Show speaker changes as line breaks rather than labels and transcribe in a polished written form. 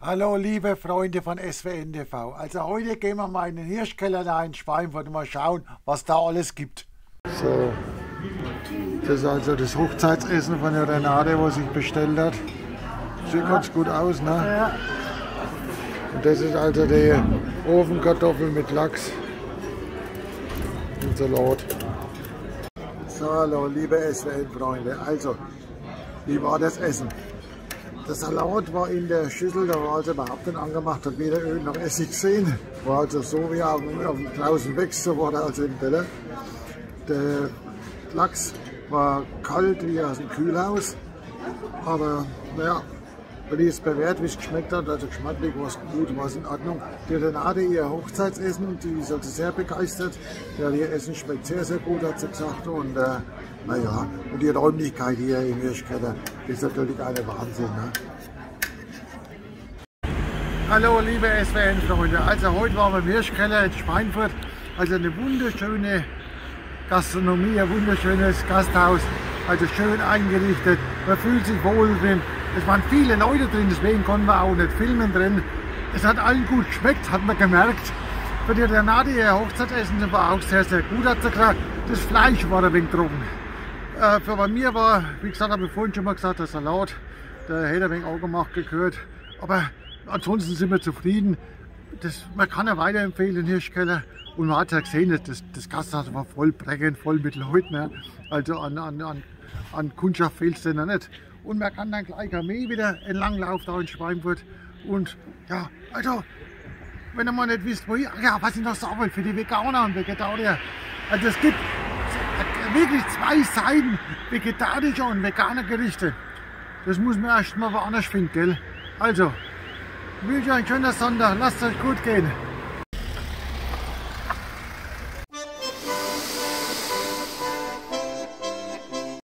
Hallo liebe Freunde von SWN TV. Also heute gehen wir mal in den Hirschkeller da in Schweinfurt und mal schauen, was da alles gibt. So, das ist also das Hochzeitsessen von der Renate, was sich bestellt hat. Sieht ganz gut aus, ne? Ja. Und das ist also die Ofenkartoffel mit Lachs und Salat. So, hallo liebe SWN-Freunde. Also, wie war das Essen? Der Salat war in der Schüssel, da war also überhaupt nicht angemacht, hat weder Öl noch Essig gesehen. War also so wie auf dem draußen wächst, so war er also im Teller. Der Lachs war kalt wie aus dem Kühlhaus, aber naja, wenn ich es bewährt, wie es geschmeckt hat, also geschmacklich war es gut, war es in Ordnung. Die Renate, ihr Hochzeitsessen, die ist also sehr begeistert. Ja, ihr Essen schmeckt sehr, sehr gut, hat sie gesagt. Und naja, und die Räumlichkeit hier im Hirschkeller ist natürlich eine Wahnsinn. Ne? Hallo liebe SWN-Freunde, also heute waren wir im Hirschkeller in Schweinfurt, also eine wunderschöne Gastronomie, ein wunderschönes Gasthaus, also schön eingerichtet, man fühlt sich wohl drin. Es waren viele Leute drin, deswegen konnten wir auch nicht filmen drin. Es hat allen gut geschmeckt, hat man gemerkt. Für die Renate, ihr Hochzeitsessen war auch sehr, sehr gut, hat sie gesagt. Das Fleisch war ein wenig trocken. Bei mir war, wie gesagt, habe ich vorhin schon mal gesagt, der Salat, der hätte ein wenig angemacht gehört. Aber ansonsten sind wir zufrieden. Man kann ja weiterempfehlen, den Hirschkeller. Und man hat ja gesehen, das Gasthaus war voll prägend, voll mit Leuten. Ne? Also an Kundschaft fehlt es denn nicht. Und man kann dann gleich Armee wieder entlanglaufen da in Schweinfurt. Und ja, also, wenn ihr mal nicht wisst, wo was ich noch sagen will, für die Veganer und Vegetarier. Also es gibt wirklich 2 Seiten vegetarischer und veganer Gerichte. Das muss man erst mal woanders finden, gell? Also, ich wünsche euch einen schönen Sonntag, lasst es euch gut gehen.